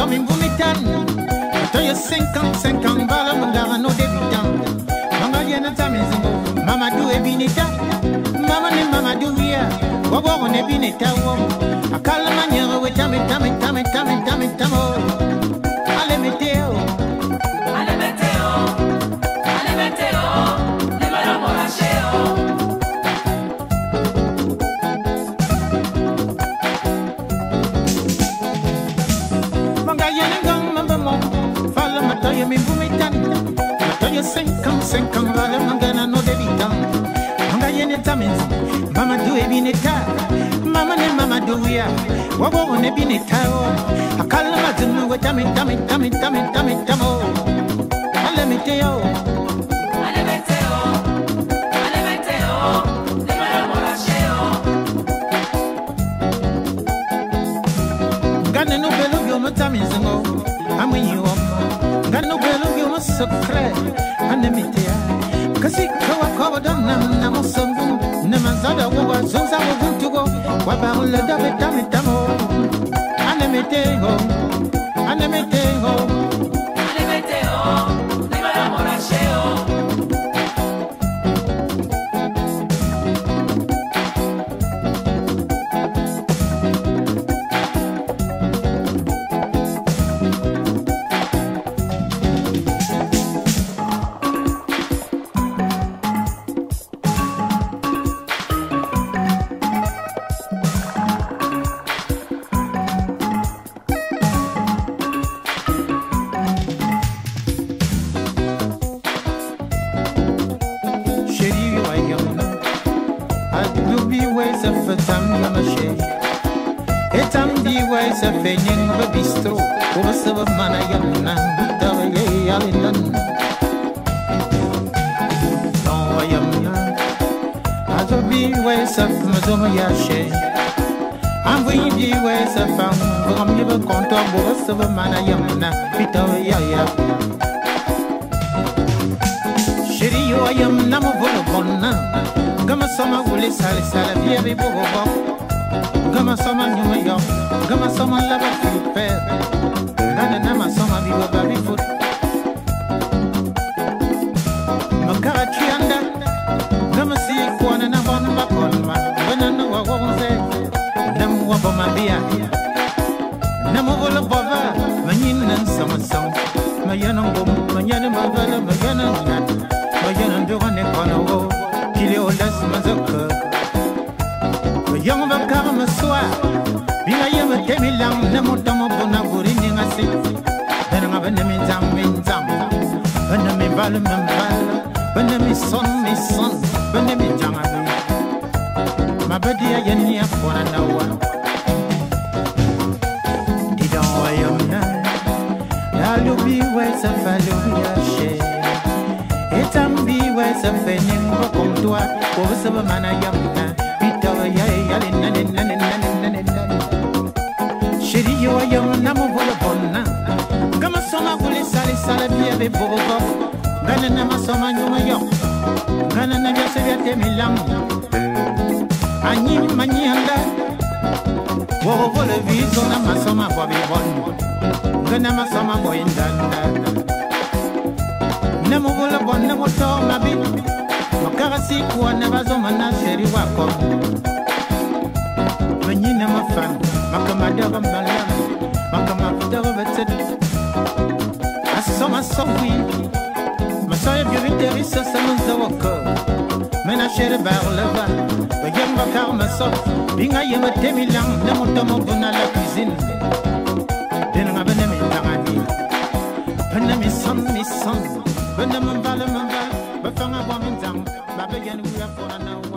comme une boumitane. Toi, 55 ans, bala mangara no débutant. Manga yena ta maison, Mamadou et Bineta. Mama ne Mamadou via, Bobo on est Bineta. A quelle manière, oui, tame. Allez, météo. Matoya mi bumitan, matoya 55 ans, vale mangana no debitan. Manga yene tamins, mama do e bineta, mama ne mama do ya, wabo ne bineta o. Akala mazunu we tame. Ale meteo. Gana no belo yo no tamins ngo, amu yo. Gano belo yo no secret anemitea kasi kawa dana na mosambu na mazada wa zonza wa buntugo wa parle da betamo anemeteo ne mara morasheo sa fenyeng ba bistro o sa ba manayam na tawa ye alinan no ayam na azo bi we sa mazomo ya she am vi bi we sa fam kom ye ba konto bo sa ba manayam na tawa ya shiri yo ayam na mo bolo bonna gama sama wule sala bi be bo gama sama nyuma yo gama sama laba flipper nana nama sama biwa babi foot makara chianda gama si kuana na bon bakon ma banana wa wonze namu wa boma bia namu wala baba manyin nan sama mayana ngom manyana mavala mayana nat mayana ndogane kono wo kile olas mazaka yang bakar maswa bila yang temilang namo tamo bona burini ngasi dan ngabana minzam bana mi bal bana mi son bana mi jangani mabadi ayani akona nawa didon wayamna alubi wesa falu ya she etambi wesa fenin bakom toa ko saba mana yamna shiri yo ayam namo bola bonna gama soma gule sala biya be bobo gana nama soma nyuma yo gana na ya seya temilam anyi manyanda wo bola vizo na masoma bobi bon gana masoma boyindanda namo bola bonna mo to mabi makarasi kwa na bazoma na shiri wako manyina mafan makamadaga malam makamadaga betet asoma sofi masaya biriteri sa samanza wako mena shere barleva bayam bakar masof binga yema temilang na mutamo buna la cuisine dena ngabane mi tangani bana mi son bana mambala bafanga wa minzam babayan uya fona na